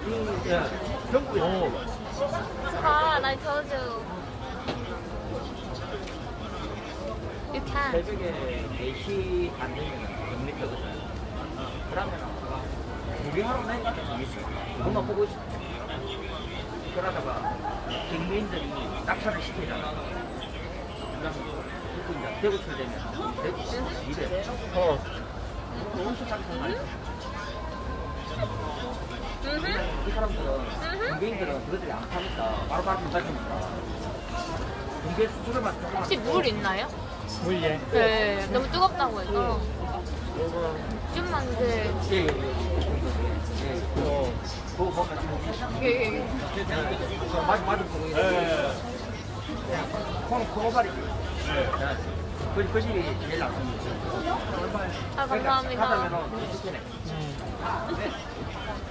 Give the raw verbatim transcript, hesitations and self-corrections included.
예, 전국에. 아, I told you. You can. 새벽에 네 시 안 되면 정리되거든. 그러면 무리하러 내가 있어. 그것만 보고 있어. 그러다가 경민들이 낙차를 시키잖아. 그러면 이제 대구철 되면 대구 이래. 어. 온수 작성만. 음. 이 사람들은 경민들은 그것들이 안 타니까 바로바로 못 가니까 경계 수출을 맡는 혹시 물 있나요? 물예. 네, 너무 뜨겁다고 해서. 좀만 그, 예, 예, 예. 예. 어. 그거 보면 예, 예. 맞 맞은 부분이 예. 콩 콩오발이지. 그, 그 집이 제일 낫습니다. 아, 감사합니다. 가자면은 시키네. 음.